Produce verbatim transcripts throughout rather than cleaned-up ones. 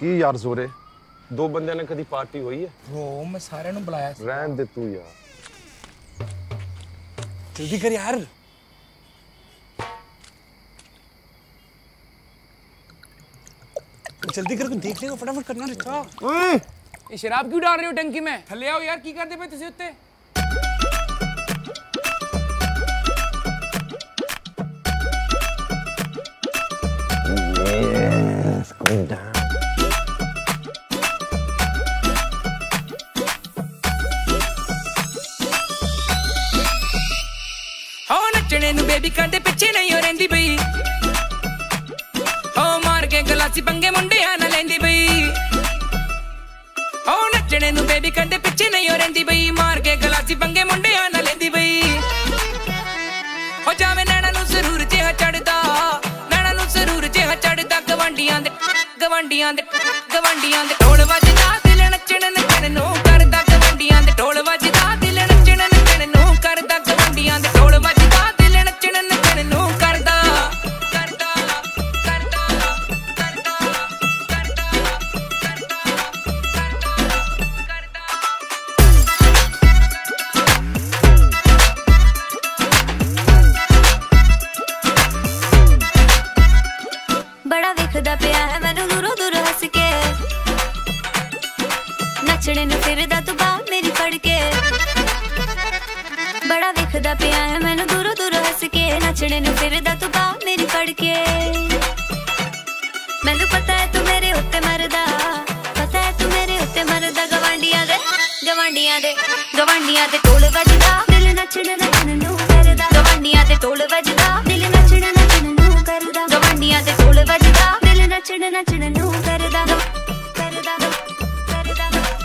की यार जोरे दो बंदे ने कदी पार्टी हुई है? ब्रो मैं सारे नु बुलाया सी। रहन दे तू यार, जल्दी कर यार। जल्दी कर, देख लेगा फटाफट करना रिका। ओए ये शराब क्यों डाल रहे हो टंकी में? थल्ले आओ यार, की करदे पे तुसी उत्ते? Yes, going down. हो नचने नु बेबी कांदे पिछे नहीं हो रहंदी बई, हो मार के गलासी पंगे मुंडे आ ना लेंदी बई। हो नचने नु बेबी कांदे पिछे नहीं हो रहंदी बई, मार के गलासी पंगे मुंडे आ ना लेंदी बई। हो जावे नैना नु जरूर जिहा चढ़दा, नैना नु जरूर जिहा चढ़दा, गवांडियां दे गवांडियां दे गवांडियां दे ढोल वजदा, दिल नचण नचण नु करदा, गवांडियां दे ढोल वजदा, दिल नचण नचण नु करदा, गवांडियां दे ढोल वजदा, दिल नचण नचण नु करदा करदा करदा करदा करदा बड़ा वेखदा पिया है मैनू दूरों दूर हस के, नचने नु फिरदा तू बाह मेरी फड़ के। बड़ा वेखदा पिया है मैनू दूरों दूर हस के, नचने नु फिरदा तू बाह मेरी फड़ के। मैनू पता है तू मेरे उत्ते मरदा, पता है तू मेरे उत्ते मरदा, गवांडियां दे गवांडियां दे गवांडियां दे ढोल वजदा, दिल नचण नचण नु करदा, गवांडियां दे ढोल वजदा, दिल नचण नचण नु करदा, गवांडियां दे ढोल वजदा, दिल नचण नचण नु करदा करदा करदा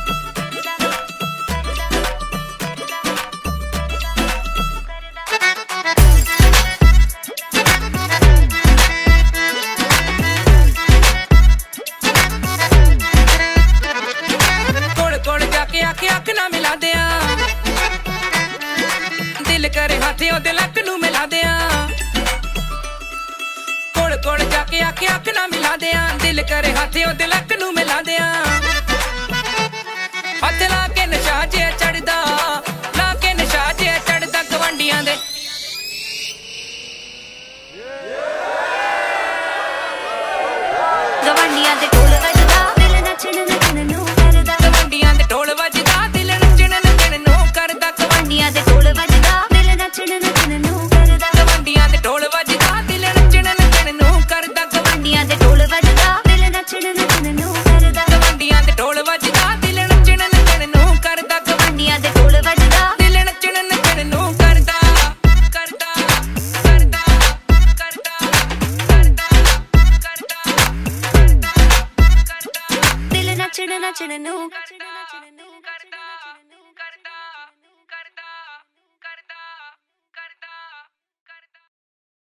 कोड़ कोड़ जाके आके अख ना मिला दिया, दिल करे हाथे ओदे लक नू मिला दिया। कोड़ कोड़ जाके आके अख ना मिला दिया, दिल करे हाथे ओदे लक नू मिला दिया। हथ ला के नशा जे चढ़दा, ला के नशा जे चढ़दा, गवांडियां दे गवांडियां दे ढोल वजदा, दिल नचण नचण नु करदा, गवांडियां दे ढोल वजदा, दिल नचण नचण नु करदा, गवांडियां दे ढोल वजदा, दिल नचण नचण नु करदा, गवांडियां दे ढोल वजदा, दिल नचण नचण नु करदा, गवांडियां दे ढोल वजदा, दिल नचण नचण नु करदा, गवांडियां दे ढोल वजदा, दिल नचण नचण नु करदा, गवांडियां दे ढोल वजदा, दिल नचण नचण नु करदा करदा करदा करदा करदा करदा दिल नचण नचण नु